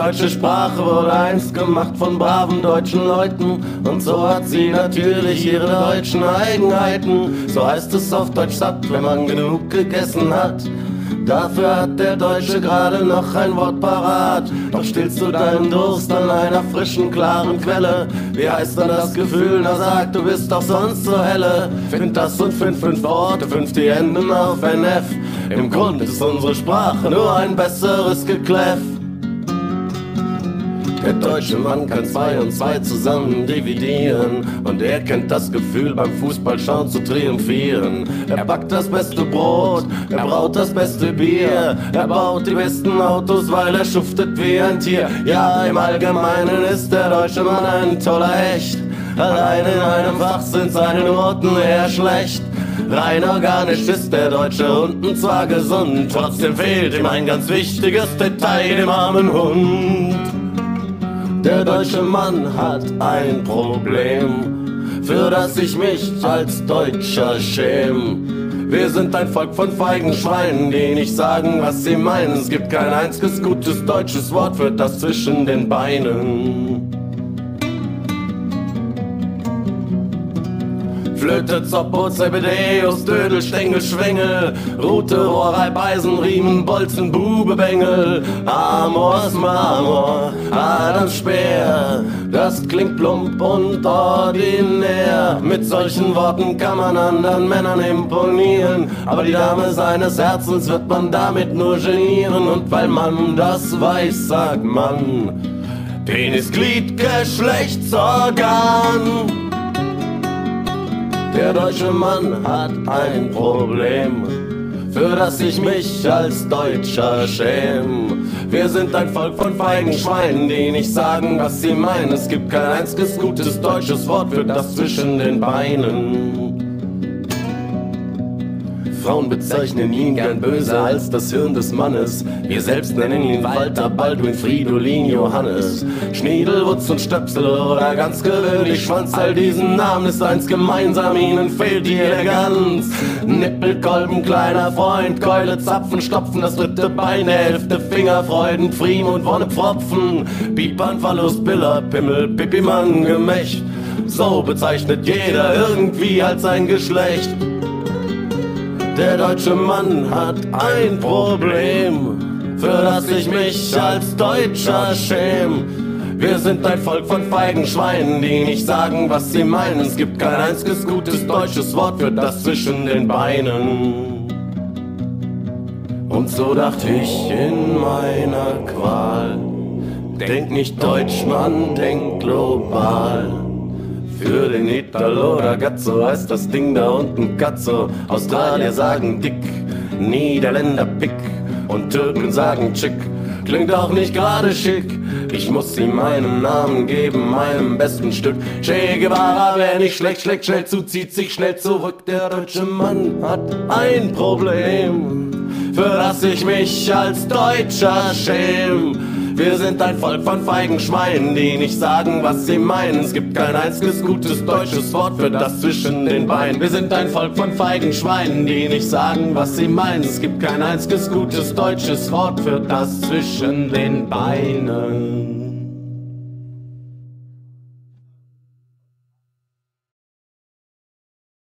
deutsche Sprache wurde einst gemacht von braven deutschen Leuten. Und so hat sie natürlich ihre deutschen Eigenheiten. So heißt es auf Deutsch satt, wenn man genug gegessen hat. Dafür hat der Deutsche gerade noch ein Wort parat. Doch stillst du deinen Durst an einer frischen, klaren Quelle? Wie heißt dann das Gefühl? Na sag, du bist doch sonst so helle. Find das und find 5 Worte, 5 die enden auf NF. Im Grund ist unsere Sprache nur ein besseres Gekläff. Der deutsche Mann kann 2 und 2 zusammen dividieren. Und er kennt das Gefühl, beim Fußballschauen zu triumphieren. Er backt das beste Brot, er braut das beste Bier. Er baut die besten Autos, weil er schuftet wie ein Tier. Ja, im Allgemeinen ist der deutsche Mann ein toller Hecht. Allein in einem Fach sind seine Noten eher schlecht. Rein organisch ist der deutsche Hund und zwar gesund. Trotzdem fehlt ihm ein ganz wichtiges Detail, dem armen Hund. Der deutsche Mann hat ein Problem, für das ich mich als Deutscher schäme. Wir sind ein Volk von feigen Schweinen, die nicht sagen, was sie meinen. Es gibt kein einziges gutes deutsches Wort für das zwischen den Beinen. Flöte, Zoppo, Zebedeus, Dödel, Stängel, Schwengel, Rute, Rohrei, Beisen, Riemen, Bolzen, Bube, Bengel, Amors, Marmor, Adam, Speer. Das klingt plump und ordinär. Mit solchen Worten kann man anderen Männern imponieren. Aber die Dame seines Herzens wird man damit nur genieren. Und weil man das weiß, sagt man Penis, Glied, Geschlechtsorgan. Der deutsche Mann hat ein Problem, für das ich mich als Deutscher schäme. Wir sind ein Volk von feigen Schweinen, die nicht sagen, was sie meinen. Es gibt kein einziges gutes deutsches Wort für das zwischen den Beinen. Frauen bezeichnen ihn gern böser als das Hirn des Mannes. Wir selbst nennen ihn Walter, Baldwin, Fridolin, Johannes, Schniedelwutz und Stöpsel oder ganz gewöhnlich Schwanz. All diesen Namen ist eins gemeinsam, ihnen fehlt die Eleganz. Nippelkolben, kleiner Freund, Keule, Zapfen, Stopfen, das dritte Bein, der 11. Finger, Freuden, Pfriem und Wonnepfropfen, Pipan, Verlust, Biller, Pimmel, Pipimann, Gemächt. So bezeichnet jeder irgendwie als sein Geschlecht. Der deutsche Mann hat ein Problem, für das ich mich als Deutscher schäme. Wir sind ein Volk von feigen Schweinen, die nicht sagen, was sie meinen. Es gibt kein einziges gutes deutsches Wort für das zwischen den Beinen. Und so dachte ich in meiner Qual, denk nicht deutsch, Mann, denk global. Für den Italo ragazzo heißt das Ding da unten Cazzo. Australier sagen dick, Niederländer pick und Türken sagen chick. Klingt auch nicht gerade schick. Ich muss ihm meinen Namen geben, meinem besten Stück. Che Guevara, wer nicht schlecht, schlägt schnell zu, zieht sich schnell zurück. Der deutsche Mann hat ein Problem, für das ich mich als Deutscher schäme. Wir sind ein Volk von feigen Schweinen, die nicht sagen, was sie meinen. Es gibt kein einziges gutes deutsches Wort für das zwischen den Beinen. Wir sind ein Volk von feigen Schweinen, die nicht sagen, was sie meinen. Es gibt kein einziges gutes deutsches Wort für das zwischen den Beinen.